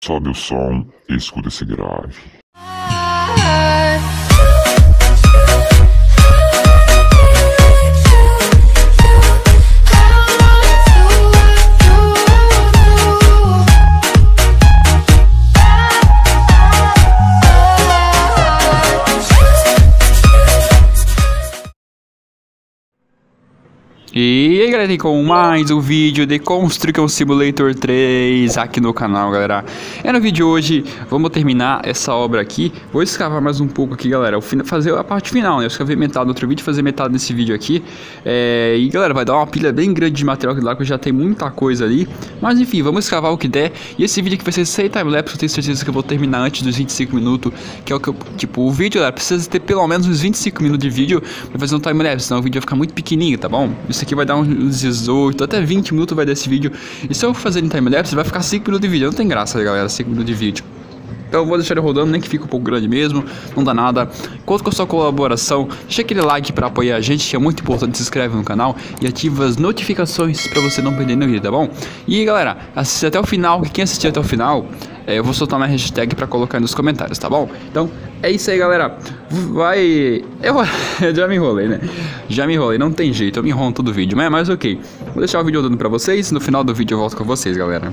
Sobe o som e escuta esse grave. E aí galera, com mais um vídeo de Construction Simulator 3 aqui no canal, galera. No vídeo de hoje, vamos terminar essa obra aqui. Vou escavar mais um pouco aqui, galera, fazer a parte final, né? Eu escavei metade no outro vídeo, fazer metade nesse vídeo aqui. E galera, vai dar uma pilha bem grande de material lá, que já tem muita coisa ali. Mas enfim, vamos escavar o que der. E esse vídeo aqui vai ser sem timelapse, eu tenho certeza que eu vou terminar antes dos 25 minutos. Que é o que eu, tipo, o vídeo, galera, precisa ter pelo menos uns 25 minutos de vídeo pra fazer um timelapse, senão o vídeo vai ficar muito pequenininho, tá bom? Isso aqui vai dar uns 18, até 20 minutos vai desse vídeo. E se eu fazer em timelapse, vai ficar 5 minutos de vídeo. Não tem graça, galera, 5 minutos de vídeo. Então eu vou deixar ele rodando, nem que fique um pouco grande mesmo, não dá nada. Conto com a sua colaboração, deixa aquele like para apoiar a gente, que é muito importante. Se inscreve no canal e ativa as notificações para você não perder nenhum vídeo, tá bom? E galera, assista até o final, que quem assistir até o final, eu vou soltar uma hashtag para colocar aí nos comentários, tá bom? Então é isso aí, galera. Eu já me enrolei, né? Já me enrolei, não tem jeito, eu me enrolo todo o vídeo, mas ok. Vou deixar o vídeo rodando para vocês, no final do vídeo eu volto com vocês, galera.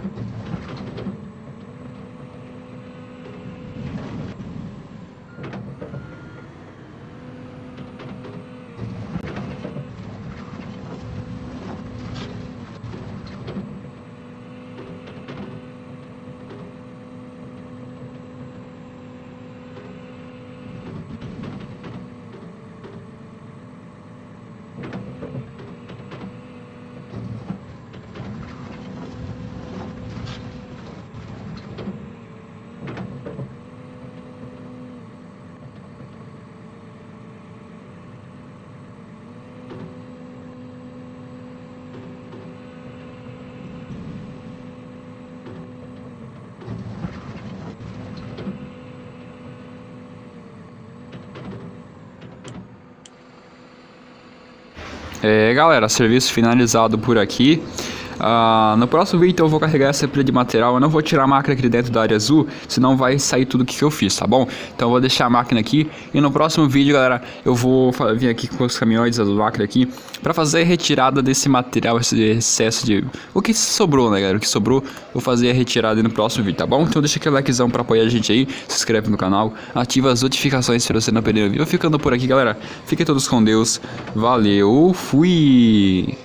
Galera, serviço finalizado por aqui. No próximo vídeo então eu vou carregar essa pilha de material. Eu não vou tirar a máquina aqui dentro da área azul, senão vai sair tudo que eu fiz, tá bom? Então eu vou deixar a máquina aqui. E no próximo vídeo, galera, eu vou vir aqui com os caminhões da máquina aqui pra fazer a retirada desse material, esse excesso de... O que sobrou, né, galera? O que sobrou, vou fazer a retirada no próximo vídeo, tá bom? Então deixa aquele likezão pra apoiar a gente aí. Se inscreve no canal, ativa as notificações pra você não perder o vídeo. Eu ficando por aqui, galera. Fiquem todos com Deus. Valeu, fui!